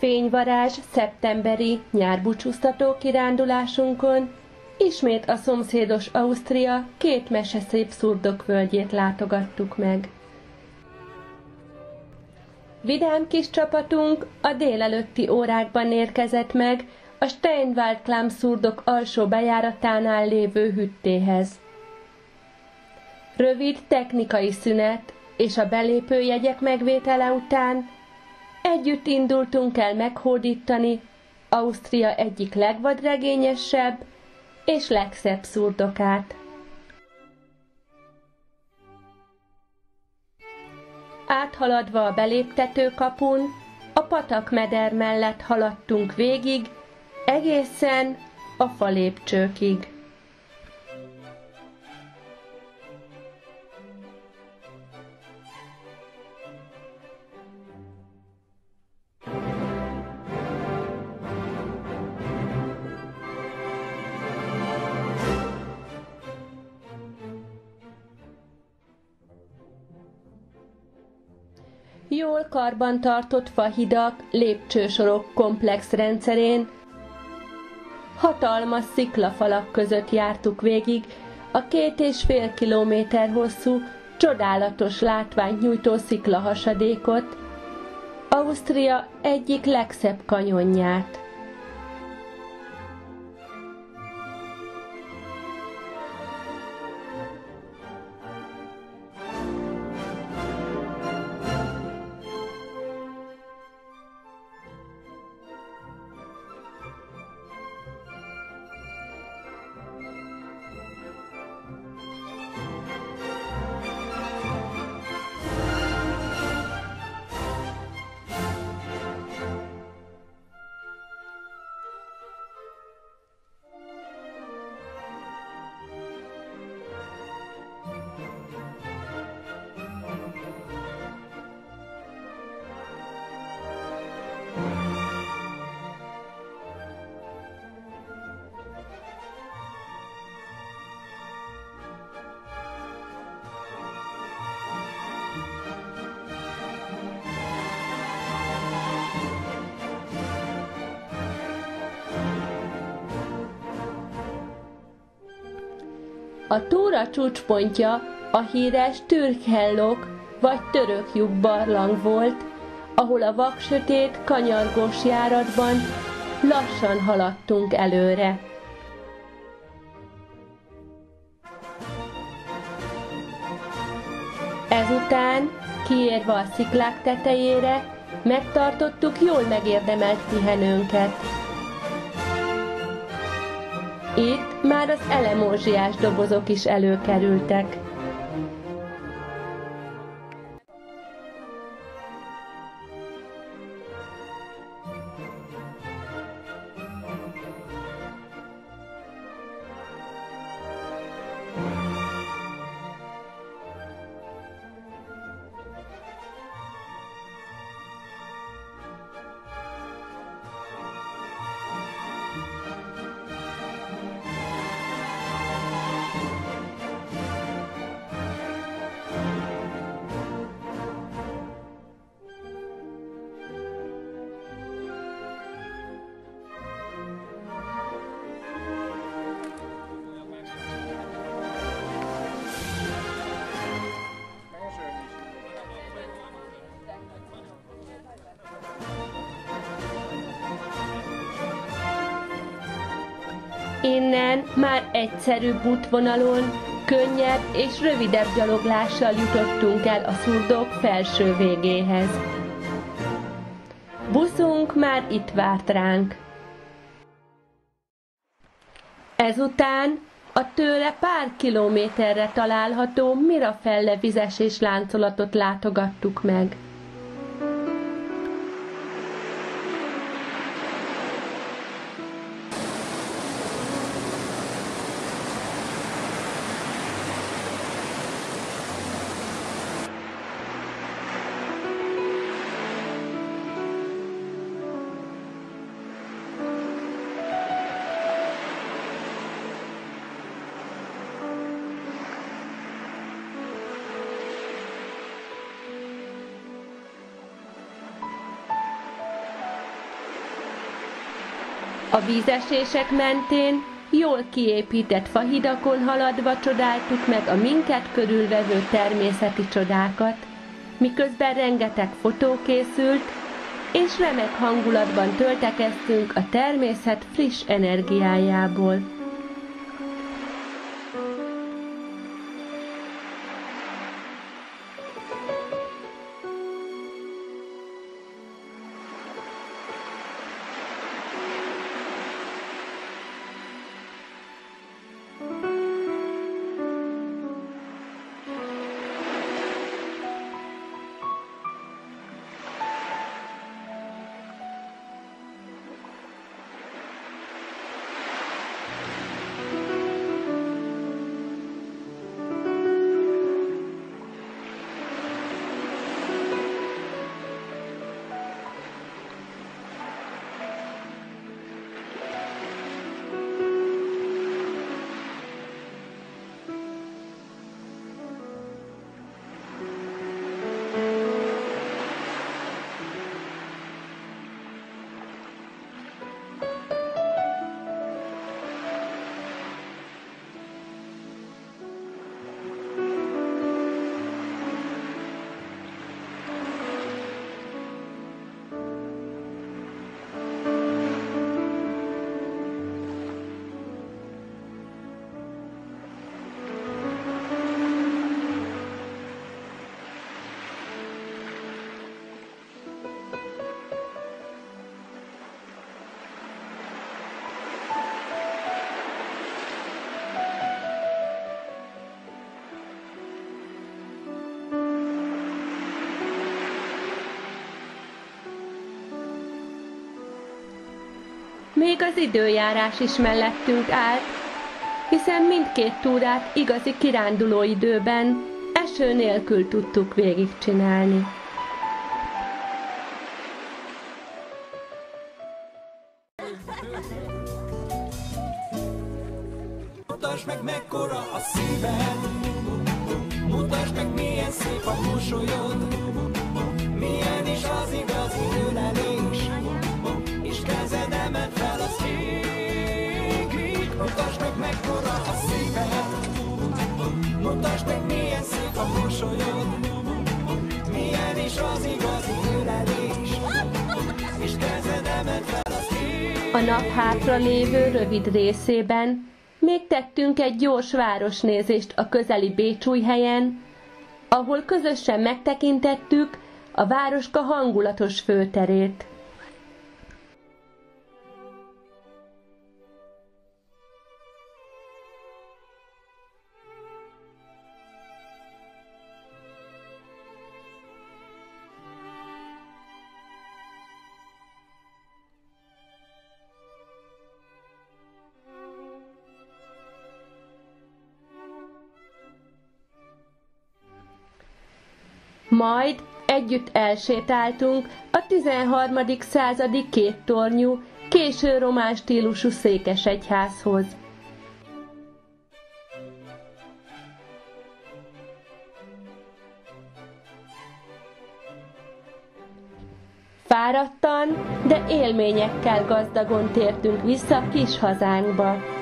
Fényvarázs szeptemberi nyárbúcsúztató kirándulásunkon ismét a szomszédos Ausztria két meseszép szurdokvölgyét látogattuk meg. Vidám kis csapatunk a délelőtti órákban érkezett meg a Steinwald-Klamm szurdok alsó bejáratánál lévő hüttéhez. Rövid technikai szünet és a belépőjegyek megvétele után együtt indultunk el meghódítani Ausztria egyik legvadregényesebb és legszebb szurdokát. Áthaladva a beléptetőkapun, a patakmeder mellett haladtunk végig, egészen a falépcsőkig. Jól karbantartott fahidak, lépcsősorok komplex rendszerén hatalmas sziklafalak között jártuk végig a 2,5 kilométer hosszú, csodálatos látványt nyújtó sziklahasadékot, Ausztria egyik legszebb kanyonját. A túra csúcspontja a híres Türkhellok vagy török lyuk barlang volt, ahol a vaksötét, kanyargós járatban lassan haladtunk előre. Ezután, kiérve a sziklák tetejére, megtartottuk jól megérdemelt pihenőnket. Itt már az elemózsiás dobozok is előkerültek. Innen már egyszerűbb útvonalon, könnyebb és rövidebb gyaloglással jutottunk el a szurdok felső végéhez. Buszunk már itt várt ránk. Ezután a tőle pár kilométerre található Mirafelle vizesés láncolatot látogattuk meg. A vízesések mentén jól kiépített fahidakon haladva csodáltuk meg a minket körülvevő természeti csodákat, miközben rengeteg fotó készült, és remek hangulatban töltekeztünk a természet friss energiájából. Még az időjárás is mellettünk állt, hiszen mindkét túrát igazi kirándulóidőben, eső nélkül tudtuk végigcsinálni. Mutasd meg, mekkora a szíved, mutasd meg, milyen szép a mosolyod, milyen is az igazi ölelés, és kezed emeld fel az égig. Mutasd meg, mekkora a szíved, mutasd meg, milyen szép a mosolyod, milyen is az igazi ölelés, és kezed emeld fel az égig. A nap hátra lévő rövid részében még tettünk egy gyors városnézést a közeli Bécsújhelyen, ahol közösen megtekintettük a városka hangulatos főterét. Majd együtt elsétáltunk a 13. századi kéttornyú, késő román stílusú székesegyházhoz. Fáradtan, de élményekkel gazdagon tértünk vissza kis hazánkba.